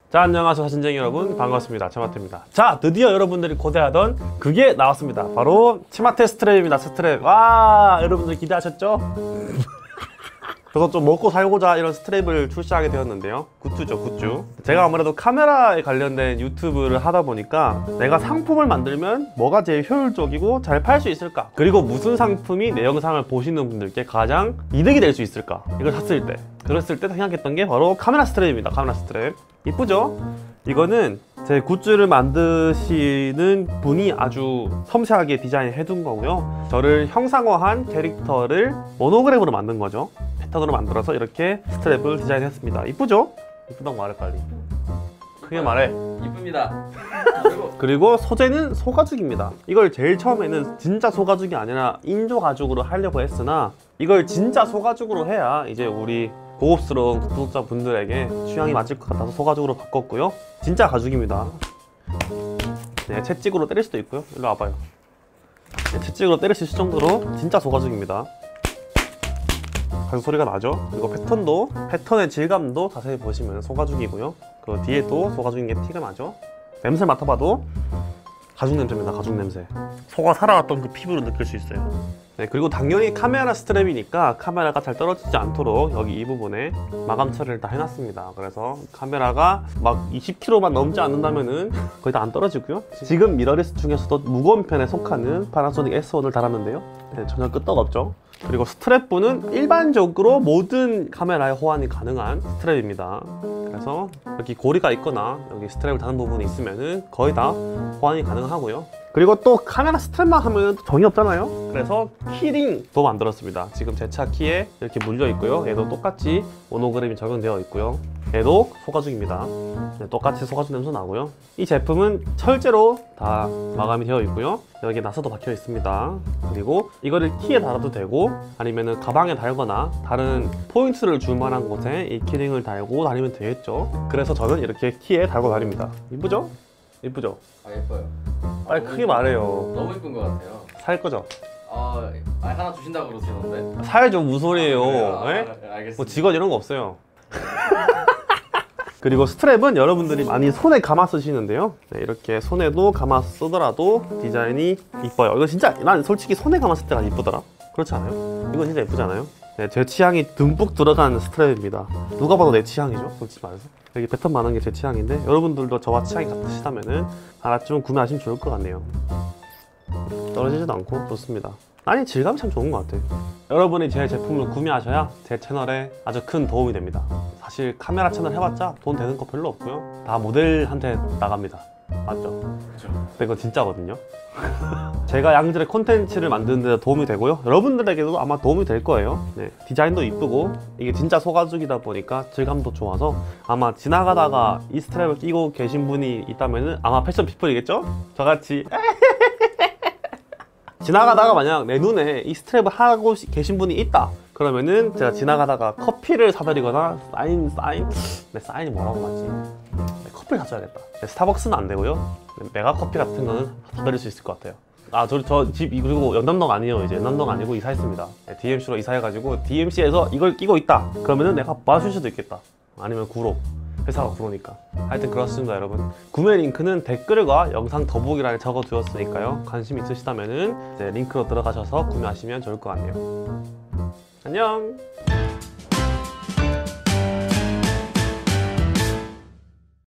자, 안녕하세요 사진쟁이 여러분, 반갑습니다. 치마테입니다. 자, 드디어 여러분들이 고대하던 그게 나왔습니다. 바로 치마테 스트랩입니다. 스트랩. 와, 여러분들 기대하셨죠? 그래서 좀 먹고 살고자 이런 스트랩을 출시하게 되었는데요. 굿즈죠, 굿즈. 제가 아무래도 카메라에 관련된 유튜브를 하다 보니까 내가 상품을 만들면 뭐가 제일 효율적이고 잘 팔 수 있을까, 그리고 무슨 상품이 내 영상을 보시는 분들께 가장 이득이 될 수 있을까, 이걸 샀을 때, 그랬을 때 생각했던 게 바로 카메라 스트랩입니다. 카메라 스트랩. 이쁘죠? 이거는 제 굿즈를 만드시는 분이 아주 섬세하게 디자인해 둔 거고요. 저를 형상화한 캐릭터를 모노그램으로 만든 거죠. 패턴으로 만들어서 이렇게 스트랩을 디자인했습니다. 이쁘죠? 이쁘다고 말해, 빨리. 크게 말해. 이쁩니다. 그리고 소재는 소가죽입니다. 이걸 제일 처음에는 진짜 소가죽이 아니라 인조 가죽으로 하려고 했으나, 이걸 진짜 소가죽으로 해야 이제 우리 고급스러운 구독자분들에게 취향이 맞을 것 같아서 소가죽으로 바꿨고요. 진짜 가죽입니다. 네, 채찍으로 때릴 수도 있고요. 일로 와봐요. 네, 채찍으로 때릴 수 있을 정도로 진짜 소가죽입니다. 가죽 소리가 나죠? 그리고 패턴도, 패턴의 질감도 자세히 보시면 소가죽이고요. 그 뒤에도 소가죽인 게 티가 나죠? 냄새 맡아봐도 가죽 냄새입니다. 가죽 냄새. 소가 살아왔던 그 피부를 느낄 수 있어요. 네, 그리고 당연히 카메라 스트랩이니까 카메라가 잘 떨어지지 않도록 여기 이 부분에 마감 처리를 다 해놨습니다. 그래서 카메라가 막 20kg만 넘지 않는다면은 거의 다 안 떨어지고요. 지금 미러리스 중에서도 무거운 편에 속하는 파나소닉 S1을 달았는데요. 네, 전혀 끄떡없죠. 그리고 스트랩분은 일반적으로 모든 카메라에 호환이 가능한 스트랩입니다. 그래서 여기 고리가 있거나 여기 스트랩을 다는 부분이 있으면은 거의 다 호환이 가능하고요. 그리고 또 카메라 스트랩만 하면 정이 없잖아요. 그래서 키링도 만들었습니다. 지금 제 차 키에 이렇게 물려 있고요. 얘도 똑같이 모노그램이 적용되어 있고요. 얘도 소가죽입니다. 네, 똑같이 소가죽 냄새 나고요. 이 제품은 철제로 다 마감이 되어 있고요. 여기 나사도 박혀 있습니다. 그리고 이거를 키에 달아도 되고, 아니면은 가방에 달거나 다른 포인트를 줄 만한 곳에 이 키링을 달고 다니면 되겠죠. 그래서 저는 이렇게 키에 달고 다닙니다. 이쁘죠? 이쁘죠? 아, 예뻐요. 빨리 크게 말해요. 너무 예쁜 것 같아요. 살 거죠? 하나 주신다고 그러시는데. 사야죠, 무슨 소리예요? 알겠습니다. 뭐 직원 이런 거 없어요. 그리고 스트랩은 여러분들이 많이 손에 감아 쓰시는데요. 네, 이렇게 손에도 감아 쓰더라도 디자인이 이뻐요. 이거 진짜 난 솔직히 손에 감아 쓸 때가 이쁘더라. 그렇지 않아요? 이거 진짜 예쁘잖아요. 네, 제 취향이 듬뿍 들어간 스트랩입니다. 누가 봐도 내 취향이죠, 솔직히 말해서. 여기 패턴 많은 게 제 취향인데, 여러분들도 저와 취향이 같으시다면은 하나쯤은 구매하시면 좋을 것 같네요. 떨어지지도 않고 좋습니다. 아니, 질감이 참 좋은 것 같아요. 여러분이 제 제품을 구매하셔야 제 채널에 아주 큰 도움이 됩니다. 사실 카메라 채널 해봤자 돈 되는 거 별로 없고요. 다 모델한테 나갑니다. 맞죠? 그렇죠. 근데 이거 진짜거든요. 제가 양질의 콘텐츠를 만드는 데 도움이 되고요. 여러분들에게도 아마 도움이 될 거예요. 네, 디자인도 이쁘고 이게 진짜 소가죽이다 보니까 질감도 좋아서 아마 지나가다가 이 스트랩을 끼고 계신 분이 있다면은 아마 패션 피플이겠죠? 저같이 지나가다가 만약 내 눈에 이 스트랩을 하고 계신 분이 있다 그러면은 제가 지나가다가 커피를 사드리거나 네, 사인이 뭐라고 하지? 네, 커피를 사줘야겠다. 네, 스타벅스는 안 되고요. 네, 메가커피 같은 거는 사드릴 수 있을 것 같아요. 저 집, 그리고 연남동 아니에요. 이제 연남동 아니고 이사했습니다. 네, DMC로 이사해가지고 DMC에서 이걸 끼고 있다 그러면은 내가 봐줄 수도 있겠다. 아니면 구로, 회사가 구로니까. 하여튼 그렇습니다, 여러분. 구매 링크는 댓글과 영상 더보기란에 적어두었으니까요. 관심 있으시다면은 링크로 들어가셔서 구매하시면 좋을 것 같네요. 안녕.